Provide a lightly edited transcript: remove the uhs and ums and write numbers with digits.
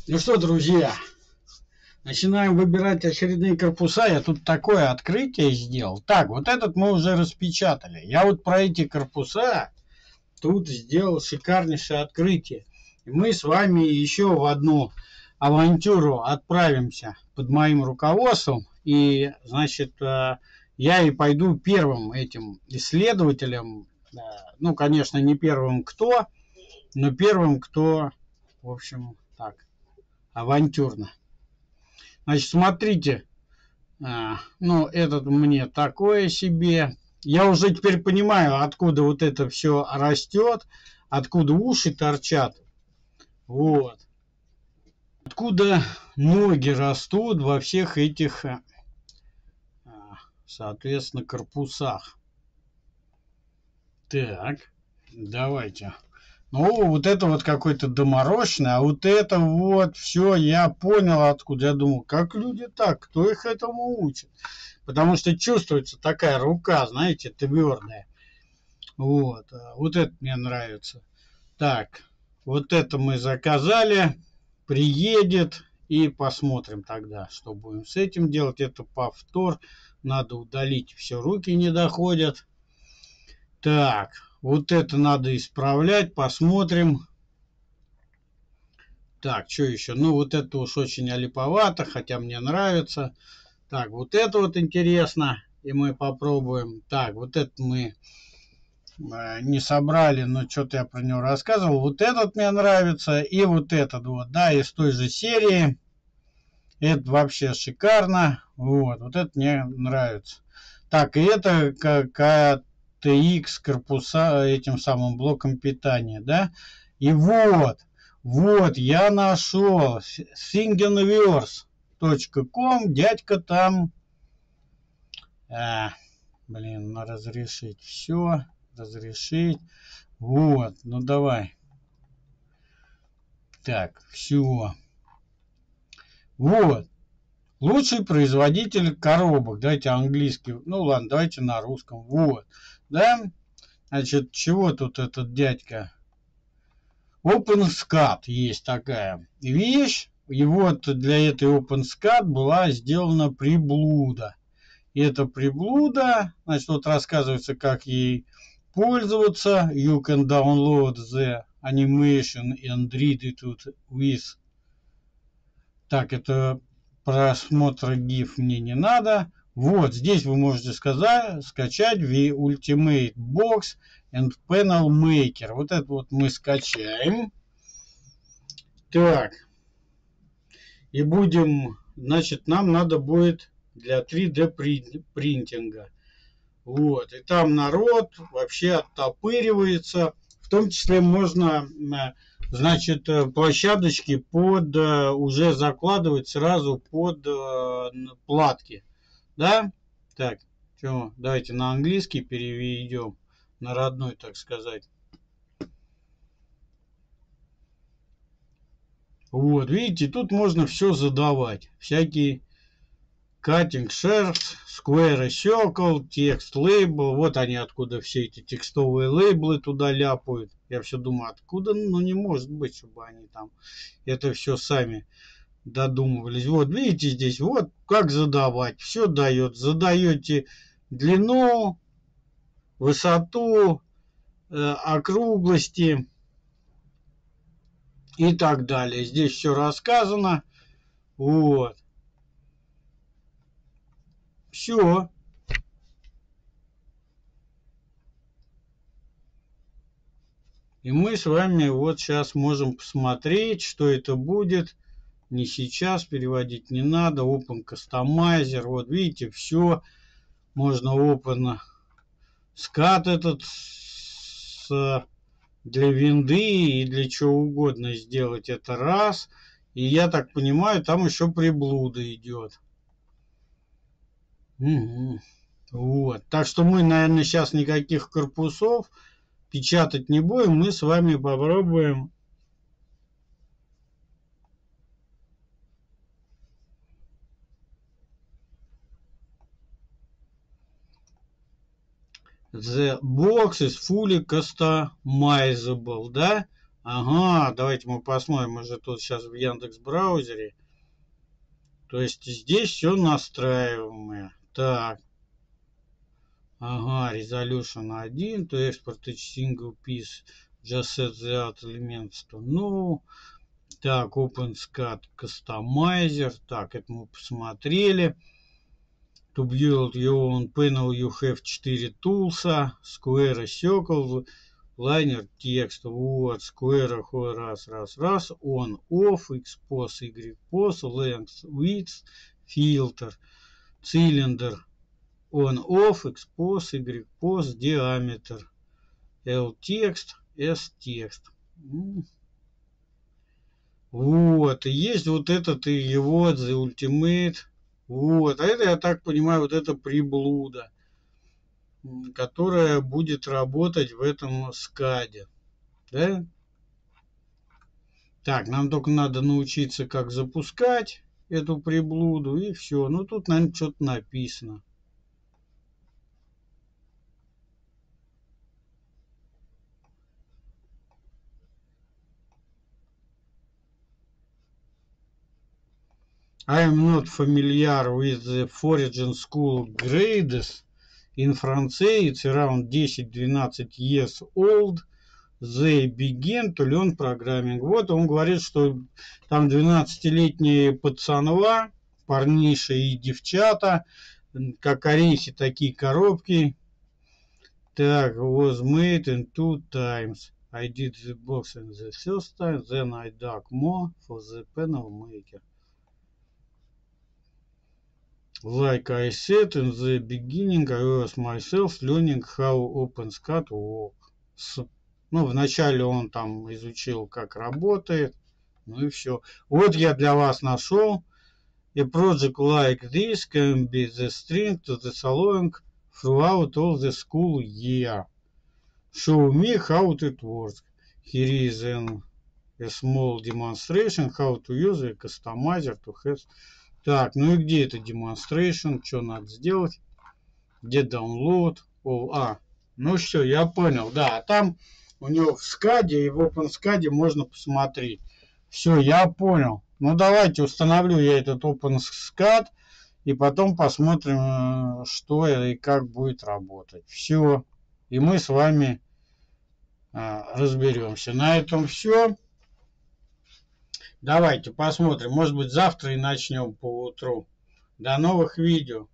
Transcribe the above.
Ну что, друзья, начинаем выбирать очередные корпуса. Я тут такое открытие сделал. Так, вот этот мы уже распечатали. Я вот про эти корпуса тут сделал шикарнейшее открытие. И мы с вами еще в одну авантюру отправимся под моим руководством. И, значит, я и пойду первым этим исследователем. Ну, конечно, не первым кто, но первым кто, в общем, так, авантюрно. Значит, смотрите, ну, этот мне такое себе. Я уже теперь понимаю, откуда вот это все растет, откуда уши торчат. Вот. Откуда ноги растут во всех этих, соответственно, корпусах. Так, давайте. Ну, вот это вот какой-то доморощенный, а вот это вот все, я понял откуда. Я думал, как люди так, кто их этому учит? Потому что чувствуется такая рука, знаете, твердая. Вот, вот это мне нравится. Так, вот это мы заказали, приедет, и посмотрим тогда, что будем с этим делать. Это повтор, надо удалить, все, руки не доходят. Так, вот это надо исправлять, посмотрим. Так, что еще? Ну, вот это уж очень олиповато, хотя мне нравится. Так, вот это вот интересно, и мы попробуем. Так, вот это мы не собрали, но что-то я про него рассказывал. Вот этот мне нравится, и вот этот вот, да, из той же серии. Это вообще шикарно. Вот, вот это мне нравится. Так, и это KTX корпуса этим самым блоком питания, да. И вот, вот, я нашел thingiverse.com, дядька там, блин, разрешить все, разрешить, вот, ну давай, так, все, вот, лучший производитель коробок, давайте английский, ну ладно, давайте на русском, вот, да, значит, чего тут этот дядька? OpenSCAD есть такая вещь, и вот для этой OpenSCAD была сделана приблуда. И эта приблуда, значит, вот рассказывается, как ей пользоваться. You can download the animation and read it with. Так, это просмотр GIF мне не надо. Вот, здесь вы можете скачать the Ultimate Box and Panel Maker. Вот это вот мы скачаем. Так. И будем, значит, нам надо будет для 3D принтинга. Вот, и там народ вообще оттопыривается. В том числе можно, значит, площадочки под уже закладывать сразу под платки. Да? Так, что, давайте на английский переведем, на родной, так сказать. Вот, видите, тут можно все задавать. Всякие cutting shapes, square circle, текст, лейбл. Вот они откуда все эти текстовые лейблы туда ляпают. Я все думаю, откуда? Ну, не может быть, чтобы они там это все сами додумывались. Вот, видите, здесь вот как задавать. Все дает. Задаете длину, высоту, округлости и так далее. Здесь все рассказано. Вот. Все. И мы с вами вот сейчас можем посмотреть, что это будет. Не сейчас, переводить не надо. Open Customizer. Вот видите, все. Можно Open SCAD этот для винды и для чего угодно сделать. Это раз. И я так понимаю, там еще приблуда идет. Угу. Вот. Так что мы, наверное, сейчас никаких корпусов печатать не будем. Мы с вами попробуем The box is fully customizable, да? Ага, давайте мы посмотрим. Мы же тут сейчас в Яндекс браузере. То есть здесь все настраиваемое. Так. Ага, resolution 1, to export each single piece, just set the out elements to no. Так, OpenSCAD Customizer. Так, это мы посмотрели. To build your own panel you have 4 tools. Square, Circle, Liner, Text. Вот, Square, раз. On, Off, Expose, Y-Pose, Length, Width, Filter, Cylinder. On, Off, Expose, Y-Pose, Diameter. L-Text, S-Text. Вот, и есть вот этот и его The Ultimate. Вот, а это, я так понимаю, вот это приблуда, которая будет работать в этом скаде. Да? Так, нам только надо научиться, как запускать эту приблуду, и все. Ну, тут, наверное, что-то написано. I am not familiar with the Foraging School grades. In France, it's around 10-12 years old. They begin to learn programming. Вот он говорит, что там 12-летние пацанва, парниши и девчата, как орехи, такие коробки. Так, was made in 2 times. I did the box in the first time, then I dug more for the panel maker. Like I said in the beginning, I was myself learning how OpenSCAD works. Ну, вначале он там изучил, как работает. Ну и все. Вот я для вас нашел. A project like this can be the string to the following throughout all the school year. Show me how it works. Here is a small demonstration how to use a customizer to have... Так, ну и где это demonstration? Что надо сделать? Где download? Ну все, я понял. Да, там у него в скаде и в OpenSCAD можно посмотреть. Все, я понял. Ну давайте установлю я этот OpenSCAD и потом посмотрим, что и как будет работать. Все. И мы с вами разберемся. На этом все. Давайте посмотрим. Может быть, завтра и начнем по утру. До новых видео.